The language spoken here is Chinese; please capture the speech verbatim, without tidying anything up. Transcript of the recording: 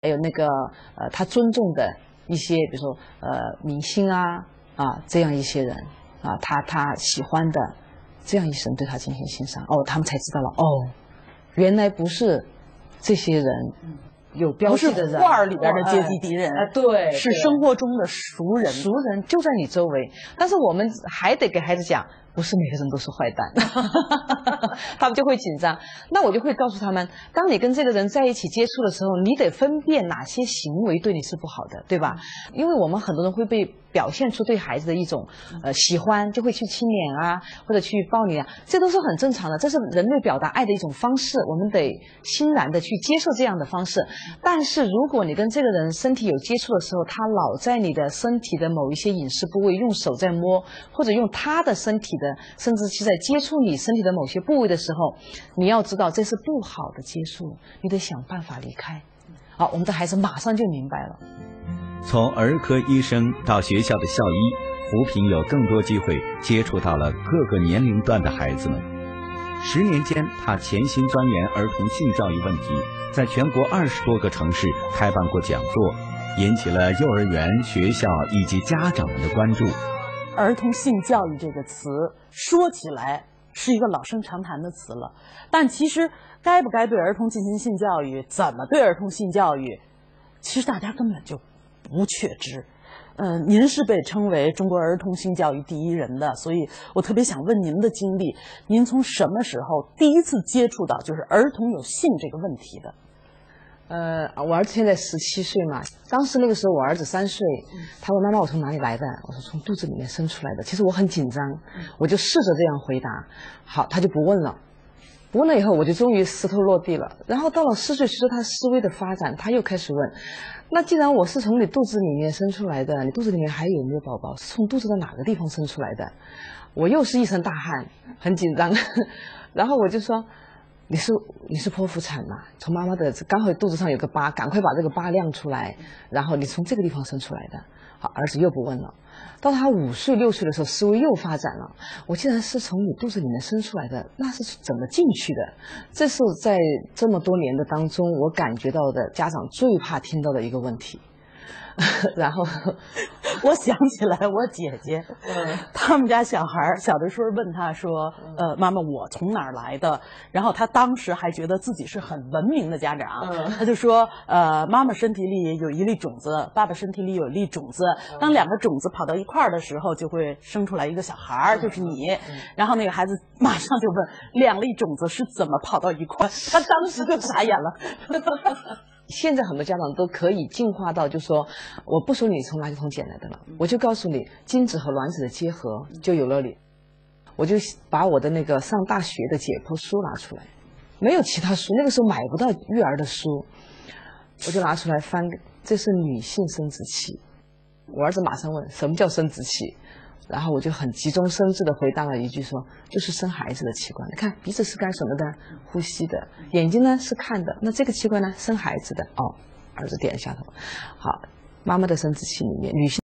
还有那个呃他尊重的一些，比如说呃明星啊啊这样一些人啊，他他喜欢的这样一些人对他进行欣赏，哦，他们才知道了，哦，原来不是这些人。有标记的人， 不是画儿里边的阶级敌人， 哎，对， 是生活中的熟人， 熟人就在你周围。但是我们还得给孩子讲，不是每个人都是坏蛋，他们就会紧张。那我就会告诉他们，当你跟这个人在一起接触的时候，你得分辨哪些行为对你是不好的，对吧？因为我们很多人会被表现出对孩子的一种呃喜欢，就会去亲脸啊，或者去抱你啊，这都是很正常的，这是人类表达爱的一种方式，我们得欣然的去接受这样的方式。但是如果你跟这个人身体有接触的时候，他老在你的身体的某一些隐私部位用手在摸，或者用他的身体的甚至是在接触你身体的某些部位的时候，你要知道这是不好的接触，你得想办法离开。好，我们的孩子马上就明白了。 从儿科医生到学校的校医，胡平有更多机会接触到了各个年龄段的孩子们。十年间，他潜心钻研儿童性教育问题，在全国二十多个城市开办过讲座，引起了幼儿园、学校以及家长们的关注。 儿童性教育这个词说起来是一个老生常谈的词了，但其实该不该对儿童进行性教育，怎么对儿童性教育，其实大家根本就不确知。嗯、呃，您是被称为中国儿童性教育第一人的，所以我特别想问您的经历，您从什么时候第一次接触到就是儿童有性这个问题的？ 呃，我儿子现在十七岁嘛，当时那个时候我儿子三岁，他问妈妈我从哪里来的？我说从肚子里面生出来的。其实我很紧张，我就试着这样回答。好，他就不问了。不问了以后，我就终于石头落地了。然后到了四岁，随着他思维的发展，他又开始问：那既然我是从你肚子里面生出来的，你肚子里面还有没有宝宝？是从肚子的哪个地方生出来的？我又是一身大汗，很紧张。然后我就说。你是你是剖腹产嘛？从妈妈的刚好肚子上有个疤，赶快把这个疤亮出来。然后你从这个地方生出来的。好，儿子又不问了。到他五岁六岁的时候，思维又发展了。我既然是从你肚子里面生出来的，那是怎么进去的？这是在这么多年的当中，我感觉到的家长最怕听到的一个问题。然后我想起来我姐姐，嗯，他们家小孩小的时候问他说，呃，妈妈我从哪儿来的？然后他当时还觉得自己是很文明的家长，嗯，他就说，呃，妈妈身体里有一粒种子，爸爸身体里有一粒种子，当两个种子跑到一块儿的时候，就会生出来一个小孩，就是你。嗯，然后那个孩子马上就问，两粒种子是怎么跑到一块？他当时就傻眼了。 现在很多家长都可以进化到，就说我不说你从垃圾桶捡来的了，我就告诉你精子和卵子的结合就有了你。我就把我的那个上大学的解剖书拿出来，没有其他书，那个时候买不到育儿的书，我就拿出来翻，这是女性生殖器。我儿子马上问什么叫生殖器，然后我就很急中生智的回答了一句说，就是生孩子的器官。你看鼻子是干什么的？呼吸的。眼睛呢是看的。那这个器官呢？生孩子的。哦，儿子点一下头。好，妈妈的生殖器里面，女性